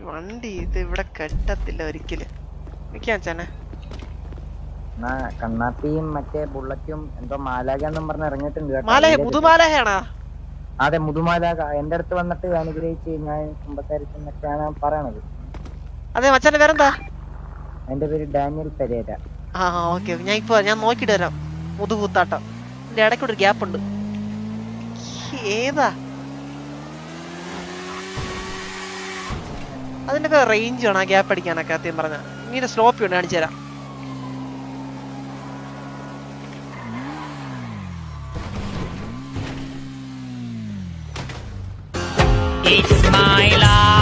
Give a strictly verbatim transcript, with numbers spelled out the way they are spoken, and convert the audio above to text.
വണ്ടി ഇത് ഇവിടെ കെട്ടത്തില്ല ഒരിക്കലും. നിൽക്കാച്ചാനെ കണ്ണാപ്പിയും മറ്റേ ബുള്ളറ്റും എന്തോ മാലാഖെന്നും പറഞ്ഞ് ഇറങ്ങിയിട്ടുണ്ട്. മുതുമാലാഹയാണോ? അതെ, മുതുമാലാഖ എന്റെ അടുത്ത് വന്നിട്ട് അനുഗ്രഹിച്ച് ഞാൻ കുമ്പസാരിച്ചെന്നൊക്കെയാണ് പറയണത്. അതെ മച്ചാന്റെ പേരെന്താ? എന്റെ പേര് ഡാനിയൽ പെരേര. ആ ഓക്കെ, ഞാൻ ഇപ്പൊ ഞാൻ നോക്കിട്ട് വരാം. മുതുകൂത്താട്ടം എന്റെ ഇടയ്ക്കൂടെ ഒരു ഗ്യാപ്പ് ഉണ്ട്. ഏതാ അതിന്റെ റേഞ്ച് വേണം ആ ഗ്യാപ്പ് അടിക്കാനൊക്കെ? സത്യം പറഞ്ഞ ഇങ്ങനെ സ്ലോപ്പി ഉണ്ട്, കാണിച്ചു തരാം. It's my life.